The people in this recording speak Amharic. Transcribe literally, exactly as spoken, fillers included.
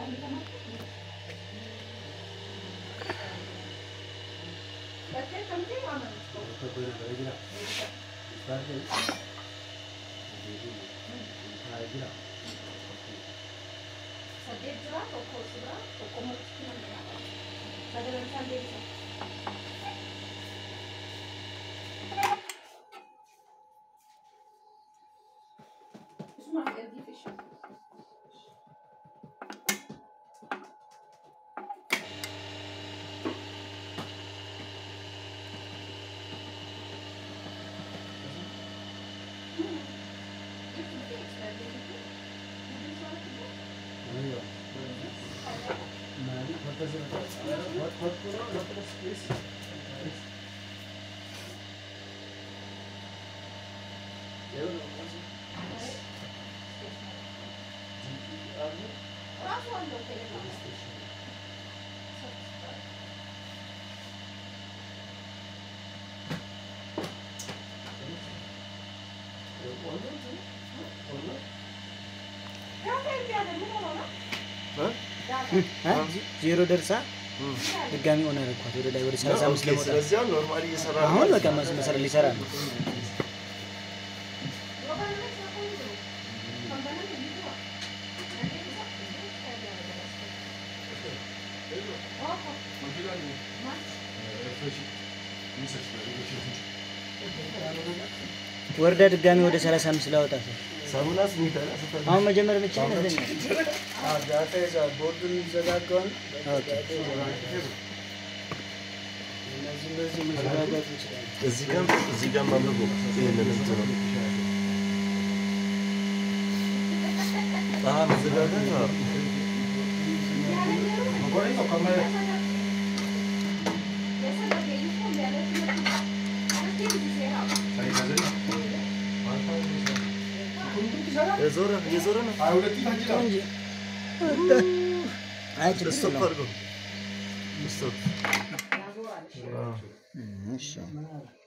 ዜሮ ደርሳ ድጋሚ ሆነ ረኳት ወደ ላይ ወደ ሰላሳ አምስት ለሞታ ስለዚህ ኖርማሊ እየሰራ ነው አሁን በቃ መሰረት ሊሰራ ነው ወርዳ ድጋሚ ወደ ሰላሳ አምስት ላወጣ ሳሙናስ ሚታላ አሁን መጀመር ብቻ ነው ዘን አዎ ዳታ ይዛ ቦርዱን ይዘጋጋውን ኦኬ እነዚህ እነዚህ መዘጋጋት ይችላል እዚህ ጋር እዚህ ጋር ማምለኮ ይሄንን እንትን ነው አሃ መዘጋጋት ነው ወሬ ነው ካሜራ የዞረ የዞረ ነው አይሁለቲ ታጅራ እንጂ አይጭ ስቶፕ አድርጎ ስቶፕ እሺ